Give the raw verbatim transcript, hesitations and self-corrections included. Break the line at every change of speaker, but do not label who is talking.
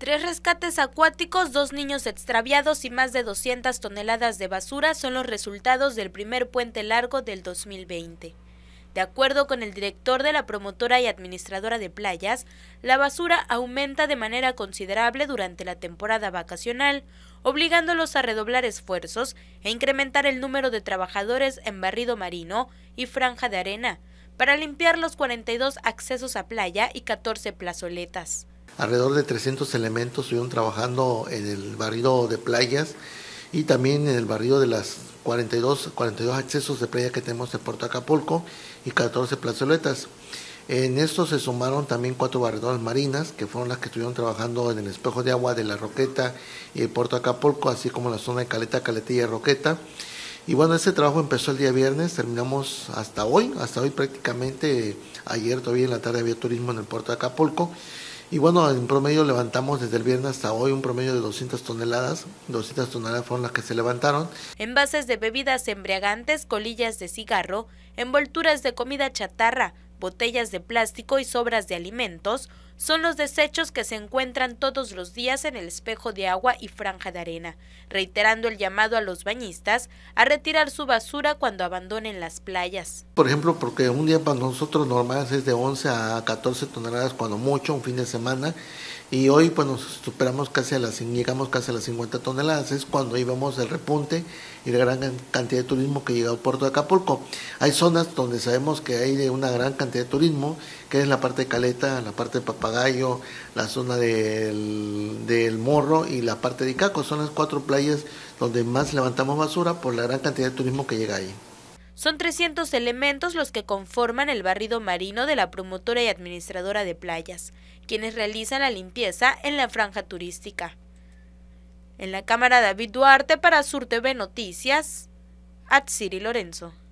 Tres rescates acuáticos, dos niños extraviados y más de doscientas toneladas de basura son los resultados del primer puente largo del dos mil veinte. De acuerdo con el director de la promotora y administradora de playas, la basura aumenta de manera considerable durante la temporada vacacional, obligándolos a redoblar esfuerzos e incrementar el número de trabajadores en barrido marino y franja de arena, para limpiar los cuarenta y dos accesos a playa y catorce plazoletas.
Alrededor de trescientos elementos estuvieron trabajando en el barrido de playas y también en el barrido de las cuarenta y dos, cuarenta y dos accesos de playa que tenemos en Puerto Acapulco y catorce plazoletas. En esto se sumaron también cuatro barridoras marinas, que fueron las que estuvieron trabajando en el espejo de agua de La Roqueta y el Puerto Acapulco, así como en la zona de Caleta, Caletilla y Roqueta. Y bueno, ese trabajo empezó el día viernes, terminamos hasta hoy, hasta hoy prácticamente, ayer todavía en la tarde había turismo en el Puerto de Acapulco. Y bueno, en promedio levantamos desde el viernes hasta hoy un promedio de doscientas toneladas, doscientas toneladas fueron las que se levantaron.
Envases de bebidas embriagantes, colillas de cigarro, envolturas de comida chatarra, botellas de plástico y sobras de alimentos son los desechos que se encuentran todos los días en el espejo de agua y franja de arena, reiterando el llamado a los bañistas a retirar su basura cuando abandonen las playas.
Por ejemplo, porque un día para nosotros normal es de once a catorce toneladas cuando mucho, un fin de semana, y hoy pues nos superamos casi a las, llegamos casi a las cincuenta toneladas, es cuando ahí vemos el repunte y la gran cantidad de turismo que llega al Puerto de Acapulco. Hay zonas donde sabemos que hay una gran cantidad de turismo, que es la parte de Caleta, la parte de Papagayo, la zona del, del Morro y la parte de Icaco. Son las cuatro playas donde más levantamos basura por la gran cantidad de turismo que llega ahí.
Son trescientos elementos los que conforman el barrido marino de la promotora y administradora de playas, quienes realizan la limpieza en la franja turística. En la cámara David Duarte para Sur T V Noticias, Atsiri Lorenzo.